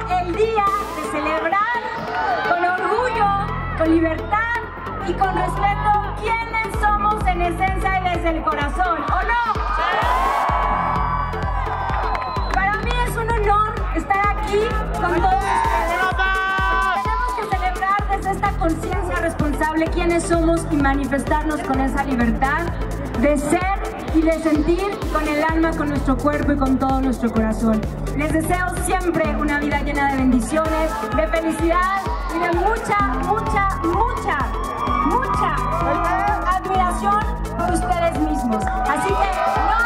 el día de celebrar con orgullo, con libertad y con respeto quiénes somos en esencia y desde el corazón, ¿o no? Para mí es un honor estar aquí con todos ustedes. Tenemos que celebrar desde esta conciencia responsable quiénes somos y manifestarnos con esa libertad de ser y de sentir con el alma, con nuestro cuerpo y con todo nuestro corazón. Les deseo siempre una vida llena de bendiciones, de felicidad y de mucha admiración por ustedes mismos. Así que no